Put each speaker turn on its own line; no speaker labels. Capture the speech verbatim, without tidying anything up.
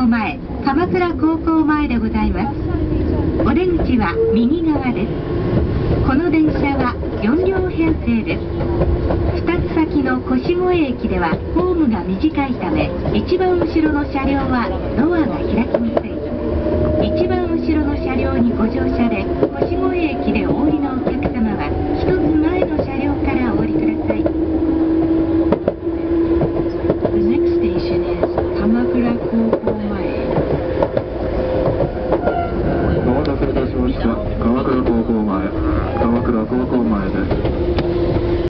校前、鎌倉高校前でございます。お出口は右側です。この電車はよん両編成です。ふたつ先の腰越駅ではホームが短いため、一番後ろの車両はドアが開きません。一番後ろの車両にご乗車で、腰越駅でお降りのお客様は一つ前の車両からお降りください。The next station is 鎌倉高校前。
お待たせいたしました。鎌倉高校前、鎌倉高校前です。